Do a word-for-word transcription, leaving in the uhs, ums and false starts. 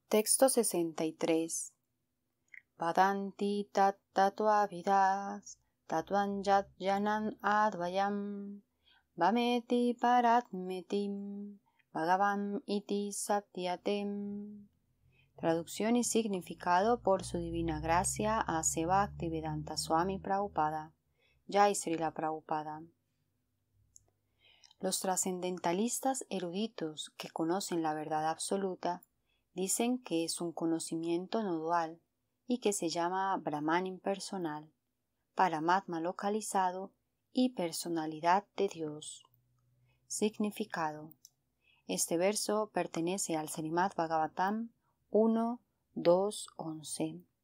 Texto sesenta y tres. Vadanti tat tatua vidas, tatuan yat janan advayam, vameti paratmetim, bhagavam iti saptyatem. Traducción y significado por su divina gracia hace Bhaktivedanta Swami Prabhupada. Jai Srila Prabhupada. Los trascendentalistas eruditos que conocen la verdad absoluta dicen que es un conocimiento no dual y que se llama Brahman impersonal, Paramatma localizado y personalidad de Dios. Significado. Este verso pertenece al Srimad Bhagavatam uno, dos, once.